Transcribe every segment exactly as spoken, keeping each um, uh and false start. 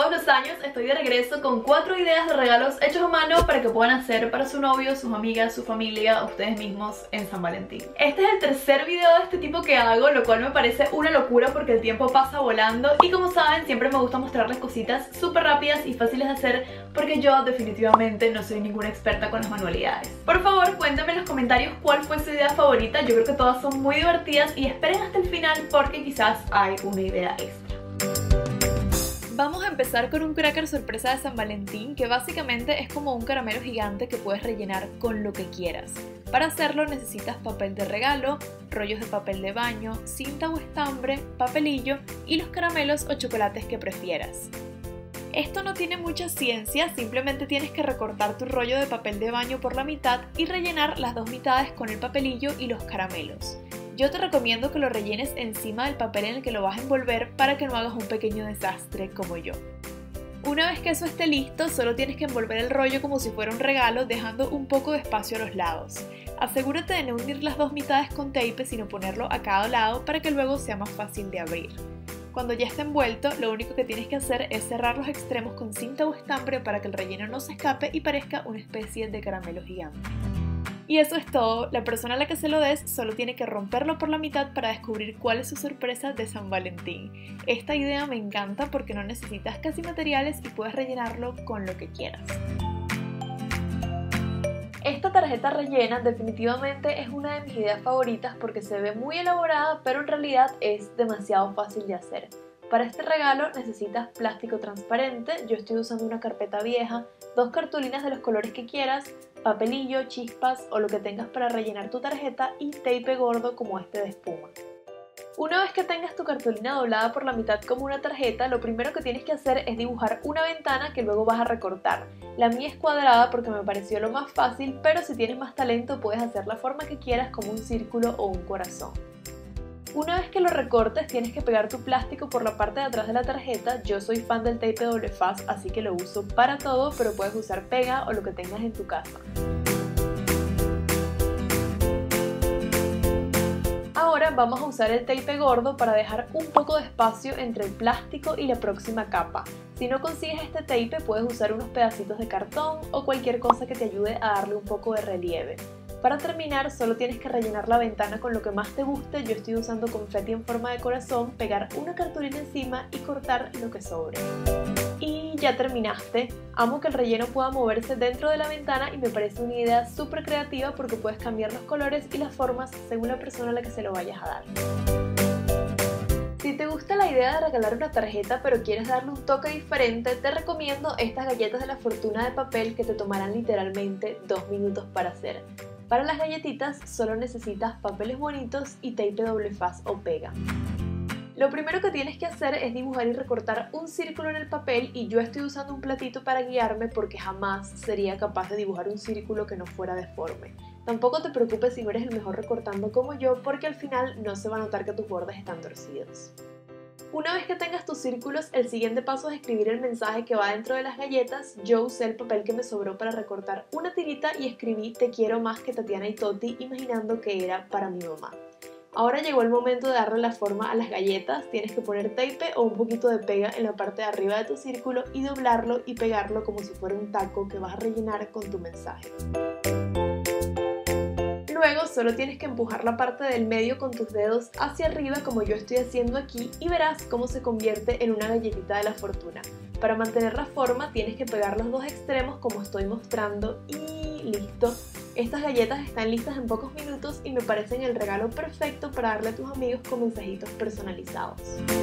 todos los años estoy de regreso con cuatro ideas de regalos hechos a mano para que puedan hacer para su novio, sus amigas, su familia, ustedes mismos en San Valentín. Este es el tercer video de este tipo que hago, lo cual me parece una locura porque el tiempo pasa volando y como saben siempre me gusta mostrarles cositas súper rápidas y fáciles de hacer porque yo definitivamente no soy ninguna experta con las manualidades. Por favor cuéntenme en los comentarios cuál fue su idea favorita, yo creo que todas son muy divertidas y esperen hasta el final porque quizás hay una idea extra. Vamos a empezar con un cracker sorpresa de San Valentín que básicamente es como un caramelo gigante que puedes rellenar con lo que quieras. Para hacerlo necesitas papel de regalo, rollos de papel de baño, cinta o estambre, papelillo y los caramelos o chocolates que prefieras. Esto no tiene mucha ciencia, simplemente tienes que recortar tu rollo de papel de baño por la mitad y rellenar las dos mitades con el papelillo y los caramelos. Yo te recomiendo que lo rellenes encima del papel en el que lo vas a envolver para que no hagas un pequeño desastre como yo. Una vez que eso esté listo, solo tienes que envolver el rollo como si fuera un regalo, dejando un poco de espacio a los lados. Asegúrate de no unir las dos mitades con tape, sino ponerlo a cada lado para que luego sea más fácil de abrir. Cuando ya esté envuelto, lo único que tienes que hacer es cerrar los extremos con cinta o estambre para que el relleno no se escape y parezca una especie de caramelo gigante. Y eso es todo, la persona a la que se lo des solo tiene que romperlo por la mitad para descubrir cuál es su sorpresa de San Valentín. Esta idea me encanta porque no necesitas casi materiales y puedes rellenarlo con lo que quieras. Esta tarjeta rellena definitivamente es una de mis ideas favoritas porque se ve muy elaborada pero en realidad es demasiado fácil de hacer. Para este regalo necesitas plástico transparente, yo estoy usando una carpeta vieja, dos cartulinas de los colores que quieras, papelillo, chispas o lo que tengas para rellenar tu tarjeta y tape gordo como este de espuma. Una vez que tengas tu cartulina doblada por la mitad como una tarjeta, lo primero que tienes que hacer es dibujar una ventana que luego vas a recortar. La mía es cuadrada porque me pareció lo más fácil, pero si tienes más talento puedes hacer la forma que quieras como un círculo o un corazón. Una vez que lo recortes tienes que pegar tu plástico por la parte de atrás de la tarjeta. Yo soy fan del tape doble faz, así que lo uso para todo, pero puedes usar pega o lo que tengas en tu casa. Ahora vamos a usar el tape gordo para dejar un poco de espacio entre el plástico y la próxima capa. Si no consigues este tape puedes usar unos pedacitos de cartón o cualquier cosa que te ayude a darle un poco de relieve. Para terminar, solo tienes que rellenar la ventana con lo que más te guste. Yo estoy usando confeti en forma de corazón, pegar una cartulina encima y cortar lo que sobre. Y ya terminaste. Amo que el relleno pueda moverse dentro de la ventana y me parece una idea súper creativa porque puedes cambiar los colores y las formas según la persona a la que se lo vayas a dar. Si te gusta la idea de regalar una tarjeta pero quieres darle un toque diferente, te recomiendo estas galletas de la fortuna de papel que te tomarán literalmente dos minutos para hacer. Para las galletitas solo necesitas papeles bonitos y tape doble faz o pega. Lo primero que tienes que hacer es dibujar y recortar un círculo en el papel y yo estoy usando un platito para guiarme porque jamás sería capaz de dibujar un círculo que no fuera deforme. Tampoco te preocupes si no eres el mejor recortando como yo porque al final no se va a notar que tus bordes están torcidos. Una vez que tengas tus círculos, el siguiente paso es escribir el mensaje que va dentro de las galletas. Yo usé el papel que me sobró para recortar una tirita y escribí "Te quiero más que Tatiana y Toti", imaginando que era para mi mamá. Ahora llegó el momento de darle la forma a las galletas. Tienes que poner tape o un poquito de pega en la parte de arriba de tu círculo y doblarlo y pegarlo como si fuera un taco que vas a rellenar con tu mensaje. Luego solo tienes que empujar la parte del medio con tus dedos hacia arriba como yo estoy haciendo aquí y verás cómo se convierte en una galletita de la fortuna. Para mantener la forma tienes que pegar los dos extremos como estoy mostrando y listo. Estas galletas están listas en pocos minutos y me parecen el regalo perfecto para darle a tus amigos con mensajitos personalizados.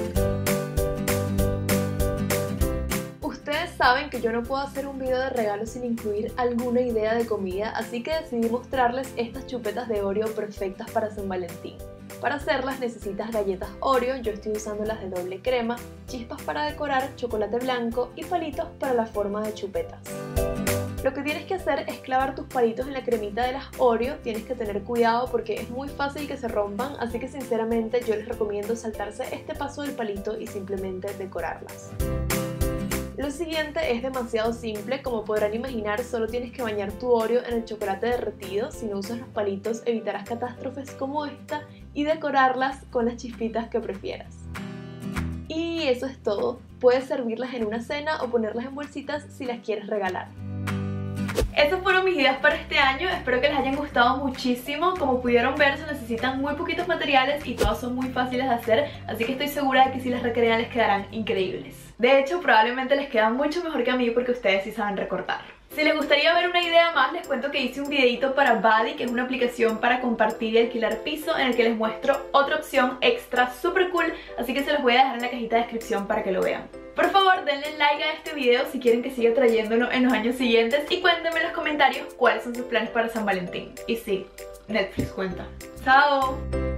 Ustedes saben que yo no puedo hacer un video de regalo sin incluir alguna idea de comida, así que decidí mostrarles estas chupetas de Oreo perfectas para San Valentín. Para hacerlas necesitas galletas Oreo, yo estoy usando las de doble crema, chispas para decorar, chocolate blanco y palitos para la forma de chupetas. Lo que tienes que hacer es clavar tus palitos en la cremita de las Oreo, tienes que tener cuidado porque es muy fácil que se rompan, así que sinceramente yo les recomiendo saltarse este paso del palito y simplemente decorarlas. Lo siguiente es demasiado simple, como podrán imaginar solo tienes que bañar tu Oreo en el chocolate derretido. Si no usas los palitos evitarás catástrofes como esta y decorarlas con las chispitas que prefieras. Y eso es todo. puedes servirlas en una cena o ponerlas en bolsitas si las quieres regalar. Esas fueron mis ideas para este año, espero que les hayan gustado muchísimo. Como pudieron ver, se necesitan muy poquitos materiales y todas son muy fáciles de hacer, así que estoy segura de que si las recrean les quedarán increíbles. De hecho, probablemente les quedan mucho mejor que a mí porque ustedes sí saben recortar. Si les gustaría ver una idea más, les cuento que hice un videito para Buddy, que es una aplicación para compartir y alquilar piso, en el que les muestro otra opción extra súper cool, así que se los voy a dejar en la cajita de descripción para que lo vean. Por favor, denle like a este video si quieren que siga trayéndolo en los años siguientes y cuéntenme en los comentarios cuáles son sus planes para San Valentín. Y sí, Netflix cuenta. ¡Chao!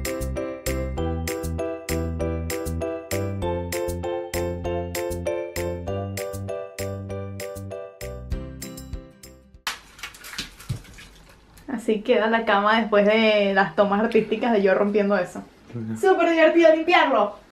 Así queda la cama después de las tomas artísticas de yo rompiendo eso. Súper divertido limpiarlo.